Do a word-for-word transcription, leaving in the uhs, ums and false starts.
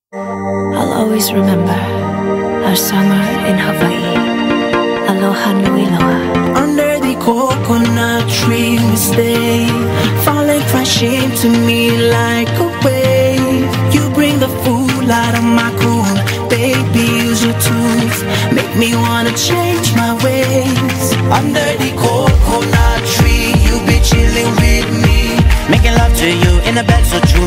I'll always remember our summer in Hawaii. Aloha nui loa. Under the coconut tree we stay, falling crashing to me like a wave. You bring the fool out of my cool, baby, use your tools, make me wanna change my ways. Under the coconut tree, you be chilling with me, making love to you in a bed so true.